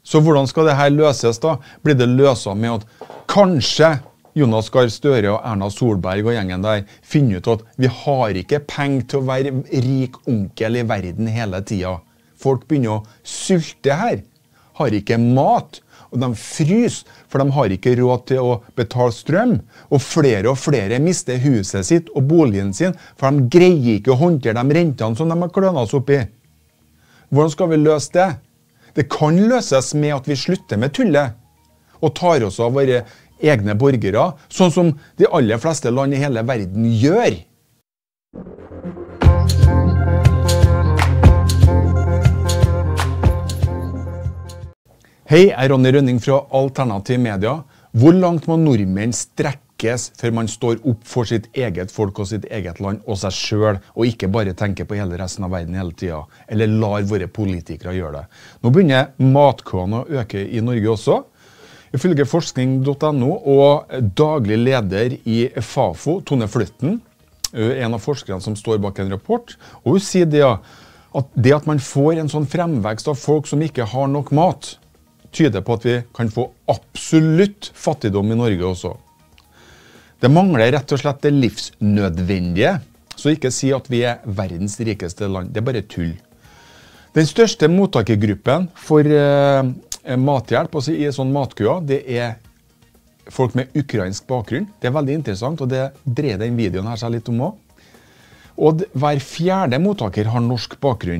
Så hvordan skal det her løses da? Blir det løst med at kanskje Jonas Gahr Støre og Erna Solberg og gjengen der finner ut at vi har ikke penger til å være rik onkel i verden hele tiden. Folk begynner å sulte her, har ikke mat, og de fryser, for de har ikke råd til å betale strøm. Og flere mister huset sitt og boligen sin, for de greier ikke å håndtere de rentene som de har klønet oss opp i. Hvordan skal vi løse det? Det kan løses med at vi slutter med tullet, og tar oss av våre egne borgere, sånn som de aller fleste land i hele verden gjør. Hei, jeg er Ronny Rønning fra Alternativ Media. Hvor langt må nordmenn strekkes før man står opp for sitt eget folk og sitt eget land og seg selv, og ikke bare tenker på hele resten av verden hele tiden, eller lar våre politikere gjøre det? Nå begynner matkøene å øke i Norge også. Ifølge forskning.no og daglig leder i FAFO, Tone Flytten, en av forskerne som står bak en rapport, og hun sier det at man får en sånn fremvekst av folk som ikke har nok mat, tyder på at vi kan få absolutt fattigdom i Norge også. Det mangler rett og slett det livsnødvendige, så ikke si at vi er verdens rikeste land, det er bare tull. Den største mottakergruppen for mathjelp, altså i sånn matkøer, det er folk med ukrainsk bakgrunn. Det er veldig interessant, og det dreier den videoen her seg litt om også. Og hver fjerde mottaker har norsk bakgrunn.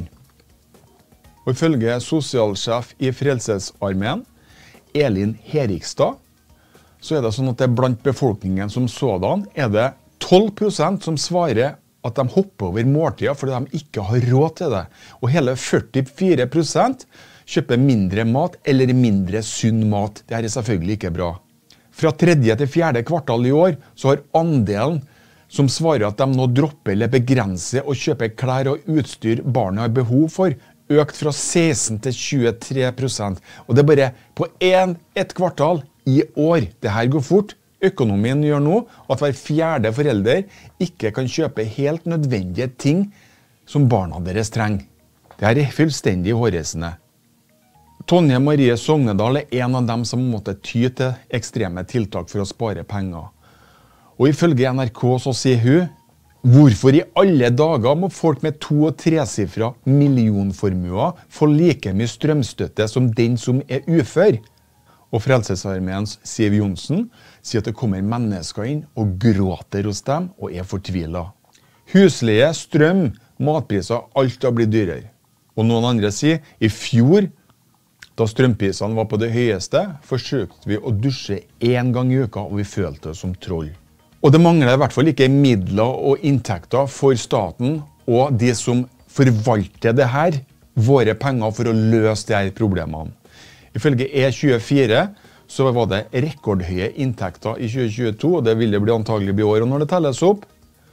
Og ifølge sosialsjef i Frelsesarmeen, Elin Herikstad, så er det sånn at det blant befolkningen som sådan er det 12% som svarer at de hopper over måltider fordi de ikke har råd til det. Og hele 44% kjøper mindre mat eller mindre sunn mat. Dette er selvfølgelig ikke bra. Fra 3. til 4. kvartal i år så har andelen som svarer at de nå dropper eller begrenser å kjøpe klær og utstyr barna har behov for, økt fra 16 til 23%. Og det er bare på ett kvartal i år. Dette går fort. Økonomien gjør nå at hver fjerde forelder ikke kan kjøpe helt nødvendige ting som barna deres trenger. Dette er fullstendig hårreisende. Tonje Marie Sognedal er en av dem som måtte ty til ekstreme tiltak for å spare penger. Og ifølge NRK så sier hun, hvorfor i alle dager må folk med 2- og 3-sifra millionformuer få like mye strømstøtte som den som er ufør? Og Frelsesarmeens Siv Johnsen sier at det kommer mennesker inn og gråter hos dem og er fortvilet. Husleie, strøm, matpriser, alt har blitt dyrere. Og noen andre sier, i fjor, da strømprisene var på det høyeste, forsøkte vi å dusje 1 gang i uka, og vi følte oss som troll. Og det mangler i hvert fall ikke midler og inntekter for staten og de som forvalter det her, våre penger for å løse de her problemene. Ifølge E24 så var det rekordhøye inntekter i 2022, og det vil det antagelig bli i år når det telles opp.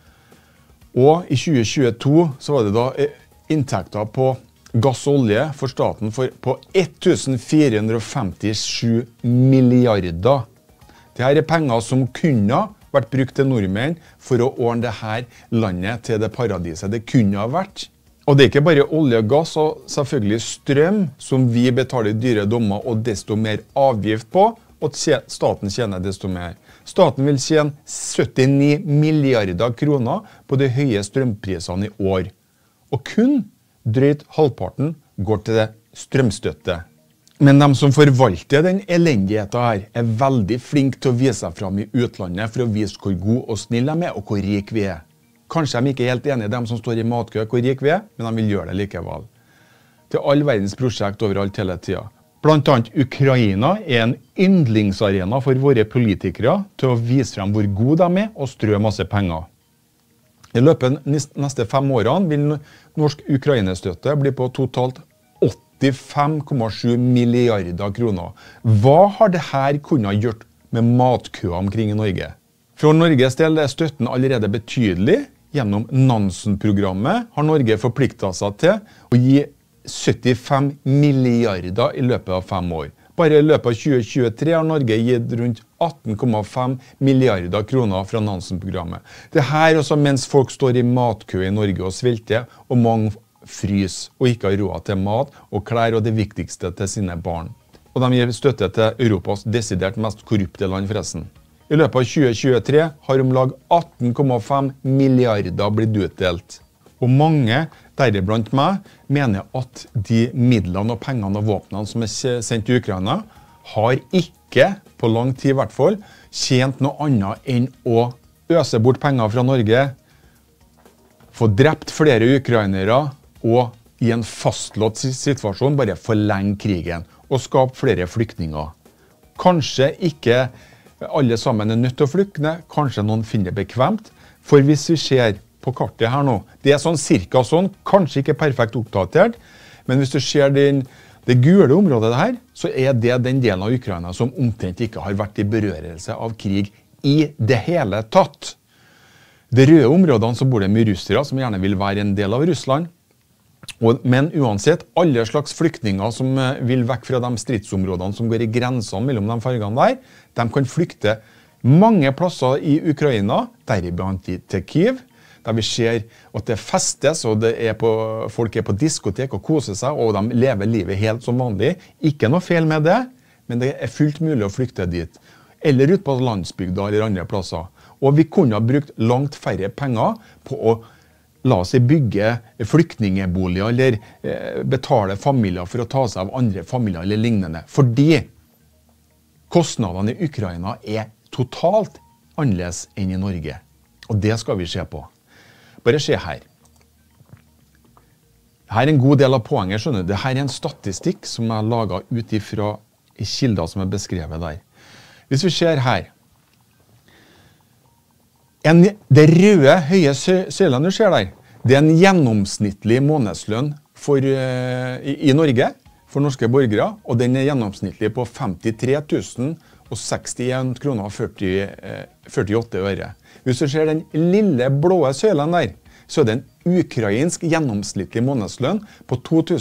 Og i 2022 så var det da inntekter på gass og olje for staten på 1457 milliarder. Dette er penger som kunne vært brukt til nordmenn for å ordne dette landet til det paradiset det kunne ha vært. Og det er ikke bare olje og gass, og selvfølgelig strøm, som vi betaler dyre dommer og desto mer avgift på, og staten tjener desto mer. Staten vil tjene 79 milliarder kroner på de høye strømprisene i år. Og kun drøyt halvparten går til det strømstøtte. Men de som forvalter den elendigheten her, er veldig flinke til å vise seg fram i utlandet for å vise hvor god og snill de er, og hvor rik vi er. Kanskje de ikke er helt enige, de som står i matkø, hvor rik vi er, men de vil gjøre det likevel. Til all verdens prosjekt overalt hele tiden. Blant annet Ukraina er en yndlingsarena for våre politikere til å vise frem hvor gode de er og strø masse penger. I løpet av neste 5 årene vil norsk Ukraina-støtte bli på totalt 85,7 milliarder kroner. Hva har dette kunnet gjort med matkøer omkring i Norge? For Norges del er støtten allerede betydelig. Gjennom Nansen-programmet har Norge forpliktet seg til å gi 75 milliarder i løpet av 5 år. Bare i løpet av 2023 har Norge gitt rundt 18,5 milliarder kroner fra Nansen-programmet. Det her også mens folk står i matkø i Norge og svelter, og mange frys og ikke har råd til mat og klær og det viktigste til sine barn. og de gir støtte til Europas desidert mest korrupte land forresten. I løpet av 2023 har om lag 18,5 milliarder blitt utdelt. Og mange, deriblant meg, mener at de midlene og pengene og våpnene som sendt til Ukraina, har ikke, på lang tid i hvert fall, tjent noe annet enn å øse bort penger fra Norge, få drept flere ukrainere og i en fastlåst situasjon bare forlenge krigen og skape flere flyktninger. Kanskje ikke alle sammen er nødt til å flykte, kanskje noen finner det bekvemt, for hvis vi ser på kartet her nå, det er sånn cirka sånn, kanskje ikke perfekt oppdatert, men hvis du ser det gule området her, så er det den delen av Ukraina som omtrent ikke har vært i berørelse av krig i det hele tatt. De røde områdene så bor det mye russere som gjerne vil være en del av Russland, men uansett, alle slags flyktninger som vil vekk fra de stridsområdene som går i grensene mellom de fargene der, de kan flykte mange plasser i Ukraina, deriblant til Kyiv, der vi ser at det festes, og folk er på diskotek og koser seg, og de lever livet helt som vanlig. Ikke noe feil med det, men det er fullt mulig å flykte dit. Eller ut på landsbygda eller andre plasser. Og vi kunne ha brukt langt færre penger på å la oss bygge flyktningeboliger eller betale familier for å ta seg av andre familier eller lignende. Fordi kostnadene i Ukraina er totalt annerledes enn i Norge. Og det skal vi se på. Bare se her. Her er en god del av poenget, skjønner du. Dette er en statistikk som jeg har laget ut fra kilder som er beskrevet der. Hvis vi ser her. Det røde, høye søylene du ser der, det er en gjennomsnittlig månedslønn i Norge, for norske borgere, og den er gjennomsnittlig på 53 061 kroner og 48 øre. Hvis du ser den lille blå søylen der, så er det en ukrainsk gjennomsnittlig månedslønn på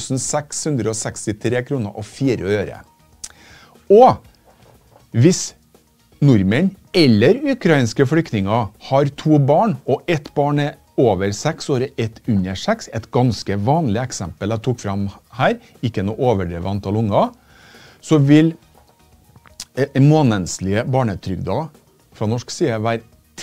2663 kroner og 4 øre. Og hvis nordmenn eller ukrainske flyktninger har 2 barn, og ett barn er over 6 år og ett under 6, et ganske vanlig eksempel jeg tok frem her, ikke noe overdrevet antall unger, så vil månedslige barnetrygder fra norsk side være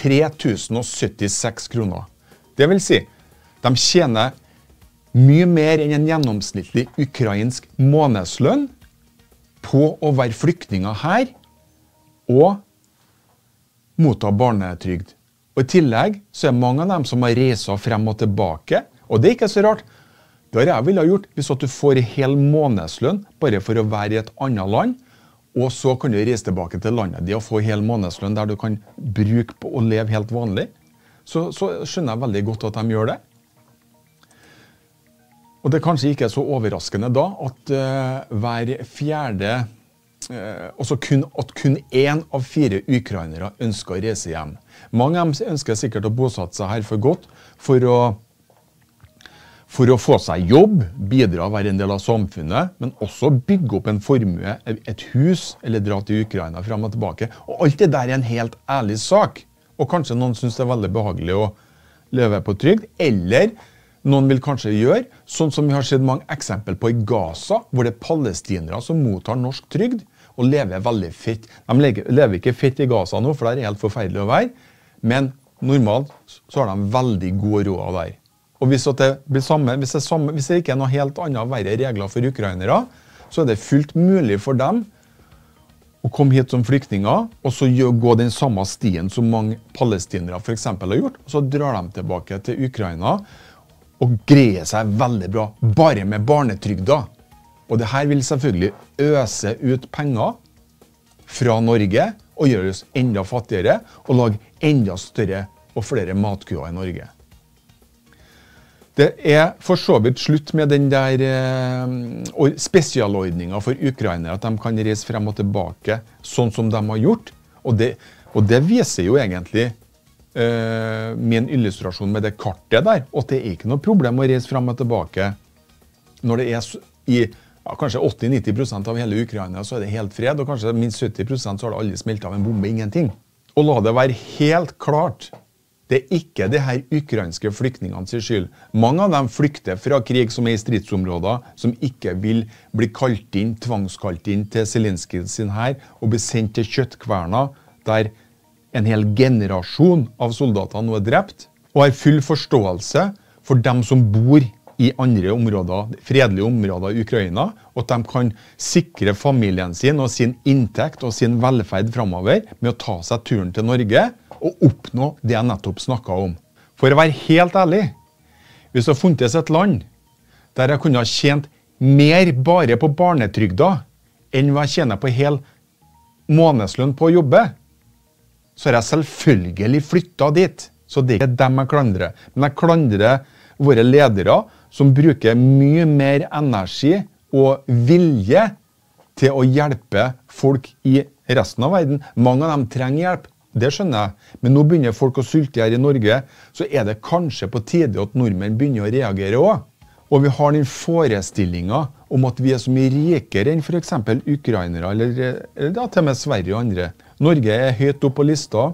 3076 kroner. Det vil si, de tjener mye mer enn en gjennomsnittlig ukrainsk månedslønn på å være flyktninger her og motta barnetrygd. Og i tillegg så er mange av dem som har reiset frem og tilbake, og det er ikke så rart. Det har jeg ville gjort hvis du får en hel månedslønn bare for å være i et annet land, og så kan du reise tilbake til landet og få hel månedslønn der du kan bruke på å leve helt vanlig. Så skjønner jeg veldig godt at de gjør det. Og det er kanskje ikke så overraskende da at hver fjerde også at kun 1 av 4 ukrainere ønsker å reise hjem. Mange av dem ønsker sikkert å bosette seg her for godt, for å få seg jobb, bidra å være en del av samfunnet, men også bygge opp en formue, et hus, eller dra til Ukraina frem og tilbake. Og alt det der er en helt ærlig sak. Og kanskje noen synes det er veldig behagelig å leve på trygd, eller noen vil kanskje gjøre, sånn som vi har sett mange eksempler på i Gaza, hvor det er palestinere som mottar norsk trygd, og lever veldig fett. De lever ikke fett i Gaza nå, for det er helt forferdelig å være, men normalt så har de veldig gode råd der. Og hvis det blir hvis det ikke er noe helt annet å være regler for ukrainere, så er det fullt mulig for dem å komme hit som flyktninger, og så gå den samme stien som mange palestinere for eksempel har gjort, og så drar de tilbake til Ukraina, og greier seg veldig bra, bare med barnetrygda. Og det her vil selvfølgelig øse ut penger fra Norge, og gjøre oss enda fattigere, og lage enda større og flere matkøer i Norge. Det er for så vidt slutt med den der spesialordningen for ukrainere, at de kan reise frem og tilbake, sånn som de har gjort. Og det viser jo egentlig min illustrasjon med det kartet der, og det er ikke noe problem å reise frem og tilbake. Når det er i kanskje 80-90% av hele Ukraina, så er det helt fred, og kanskje minst 70% så har det aldri smeltet av en bombe, ingenting. Og la det være helt klart, Det ikke de her ukrainske flyktningene sin skyld. Mange av dem flykter fra krig som i stridsområder, som ikke vil bli kalt inn, tvangskalt inn til Zelenskyj sin her, og bli sendt til kjøttkverna, der en hel generasjon av soldater nå drept, og har full forståelse for dem som bor i andre områder, fredelige områder i Ukraina, og at de kan sikre familien sin og sin inntekt og sin velferd fremover med å ta seg turen til Norge og oppnå det jeg nettopp snakket om. For å være helt ærlig, hvis det har funnes et land der jeg kunne ha tjent mer bare på barnetrygda enn hva jeg tjener på hel månedslønn på å jobbe, så har jeg selvfølgelig flyttet dit. Så det er ikke dem jeg klandrer. Men jeg klandrer våre ledere som bruker mye mer energi og vilje til å hjelpe folk i resten av verden. Mange av dem trenger hjelp, det skjønner jeg. Men nå begynner folk å sulte her i Norge, så er det kanskje på tide at nordmenn begynner å reagere også. Og vi har den forestillingen om at vi er så mye rikere enn for eksempel ukrainere, eller til og med Sverige og andre. Norge er høyt opp på lista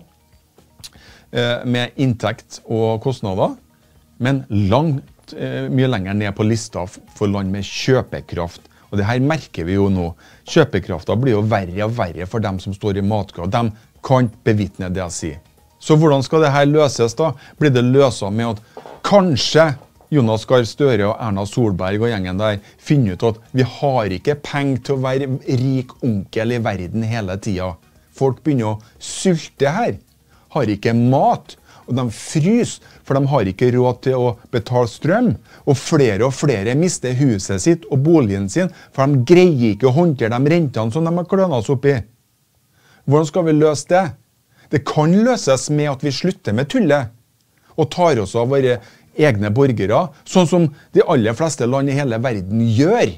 med inntekt og kostnader, men langt mye lenger ned på lista for land med kjøpekraft. Og det her merker vi jo nå. Kjøpekraften blir jo verre og verre for dem som står i matkø. De kan bevitne det jeg sier. Så hvordan skal det her løses da? Blir det løset med at kanskje Jonas Gahr Støre og Erna Solberg og gjengen der finner ut at vi har ikke penger til å være rik onkel i verden hele tiden. Folk begynner å sulte her, har ikke mat, og de fryser, for de har ikke råd til å betale strøm. Og flere mister huset sitt og boligen sin, for de greier ikke å håndtere de rentene som de har klønet oss opp i. Hvordan skal vi løse det? Det kan løses med at vi slutter med tullet, og tar oss av våre egne borgere, sånn som de aller fleste land i hele verden gjør.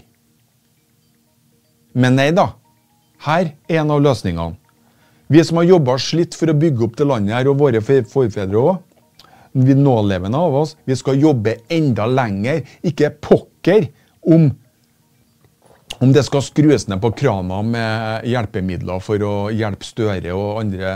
Men nei da, her er en av løsningene. Vi som har jobbet slitt for å bygge opp det landet her, og våre forfedre også, vi nålevende av oss, vi skal jobbe enda lenger, ikke pokker om det skal skrues ned på krana med hjelpemidler for å hjelpe Støre og andre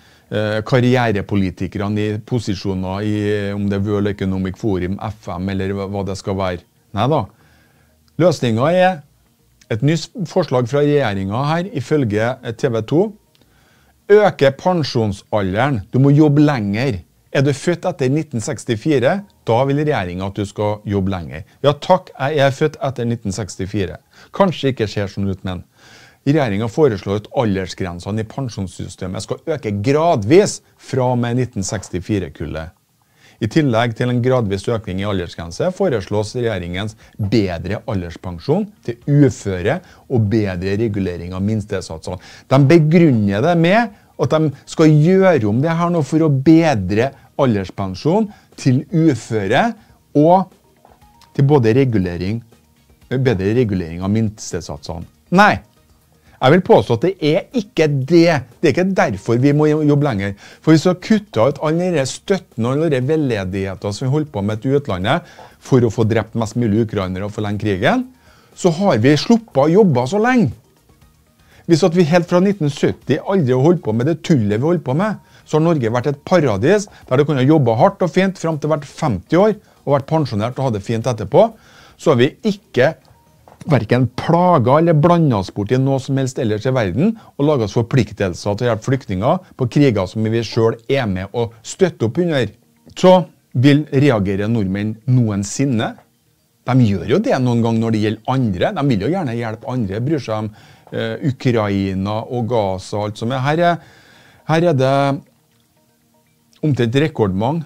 karrierepolitikerne i posisjoner i, om det er World Economic Forum, FM eller hva det skal være. Neida. Løsningen er et nytt forslag fra regjeringen her, ifølge TV 2. Øke pensjonsalderen. Du må jobbe lenger. Er du født etter 1964, da vil regjeringen at du skal jobbe lenger. Ja takk, jeg er født etter 1964. Kanskje ikke ser sånn ut, men regjeringen foreslår at aldersgrensene i pensjonssystemet skal øke gradvis fra og med 1964-kullet. I tillegg til en gradvis økning i aldersgrense foreslås regjeringens bedre alderspensjon til uføre og bedre regulering av minstesatsene. De begrunner det med at de skal gjøre om det her nå for å bedre alderspensjon til uføre og til både bedre regulering av minstesatsene. Nei! Jeg vil påstå at det er ikke det. Det er ikke derfor vi må jobbe lenger. For hvis vi har kuttet ut alle de støtten og alle de veldedigheter som vi holder på med til utlandet for å få drept mest mulig ukrainere og forlenge krigen, så har vi sluppet å jobbe så lenge. Hvis vi helt fra 1970 aldri har holdt på med det tullet vi holder på med, så har Norge vært et paradis der du kunne jobbe hardt og fint frem til vært 50 år og vært pensjonert og ha det fint etterpå. Så har vi ikke hverken plaga eller blanda oss bort i noe som helst ellers i verden, og laget oss forpliktelser til å hjelpe flyktninger på kriger som vi selv er med og støtter opp under. Så vil reagere nordmenn noensinne. De gjør jo det noen gang når det gjelder andre. De vil jo gjerne hjelpe andre, bryr seg om Ukraina og Gaza og alt som er. Her er det omtrent rekordmange.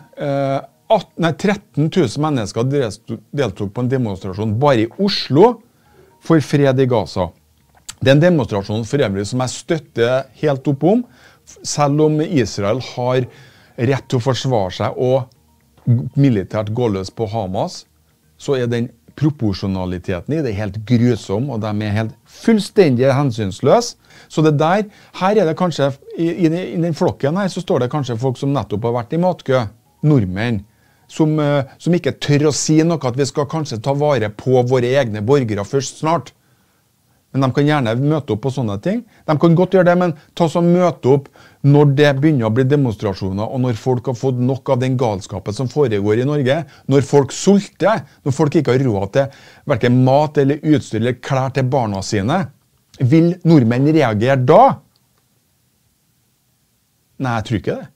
13 000 mennesker deltok på en demonstrasjon bare i Oslo for fred i Gaza. Det er en demonstrasjon for øvrig som jeg støtter helt opp om, selv om Israel har rett til å forsvare seg og militært gå løs på Hamas, så er den proporsjonaliteten i det helt grusom, og de er helt fullstendig hensynsløse. Så det der, her er det kanskje, i den flokken her, så står det kanskje folk som nettopp har vært i matkø, nordmenn, som ikke tør å si noe at vi skal kanskje ta vare på våre egne borgere først snart. Men de kan gjerne møte opp på sånne ting. De kan godt gjøre det, men ta så møte opp når det begynner å bli demonstrasjoner, og når folk har fått nok av den galskapen som foregår i Norge, når folk sulter, når folk ikke har råd til hverken mat eller utstyr eller klær til barna sine. Vil nordmenn reagere da? Nei, jeg tror ikke det.